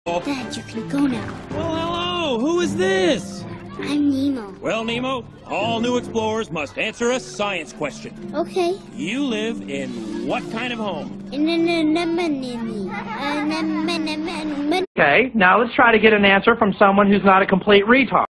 Dad, you can go now. Well, hello! Who is this? I'm Nemo. Well, Nemo, all new explorers must answer a science question. Okay. You live in what kind of home? Okay, now let's try to get an answer from someone who's not a complete retard.